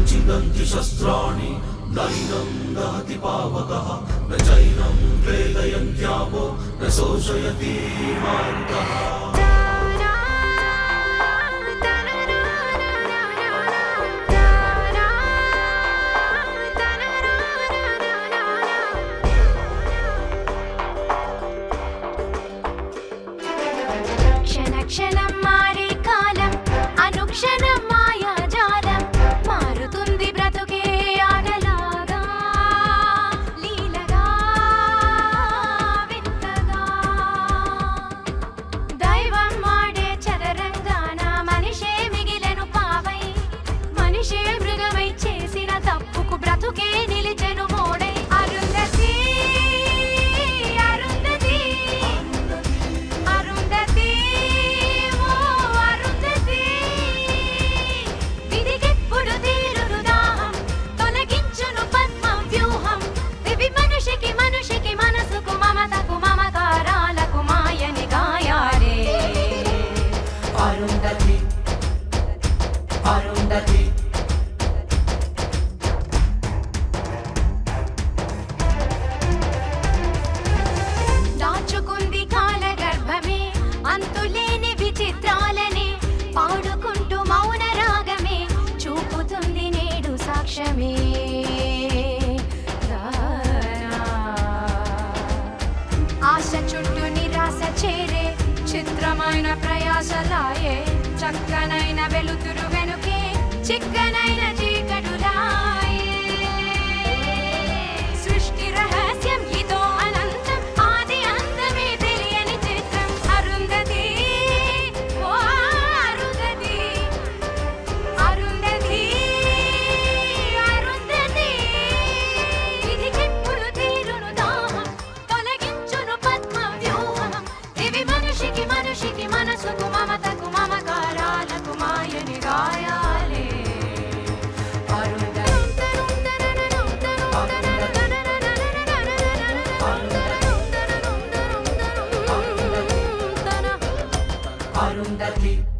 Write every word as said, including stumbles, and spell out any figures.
छिन्दन्ति शस्त्राणि नैनं दहति पावकः न चैनं वेदयन्त्यापो न शोषयति मारुतः क्षणं मारे कालं अनुक्षणं मायाजालं मारुतुंदी ब्रतुके आगलागा लीलगा विंतगा दैवं माडे चदరంగాన మనిషే మిగిలెను పావై మనిషే మృగమై చేసిన తప్పుకు బ్రతుకే నిలిచెను మోడై అరుంధతి అరుంధతి అరుంధతి अरुंधति దాచుకుంది కాల గర్భమే అంతులేని విచిత్రాలనే పాడుకుంటూ మౌన రాగమే చూపుతుంది నేడు సాక్ష్యమే ఆశ చుట్టూ నిరాశ చేరే చిత్రమైన ప్రయాసలాయే చక్కనైన వెలుతురు వెనుకే చిక్కనైన చీకటులాయే సృష్టి రహస్యం ఇదో అనంతం ఆది అంతమే తెలియని చిత్రం అరుంధతి ఓ అరుంధతి అరుంధతి అరుంధతి విధికెప్పుడు తీరును దాహం తొలగించును పద్మ వ్యూహం ఇవి మనిషికి మనిషికి మనసుకు మమతకు మమకారాలకు మాయని గాయాలే अरुंधति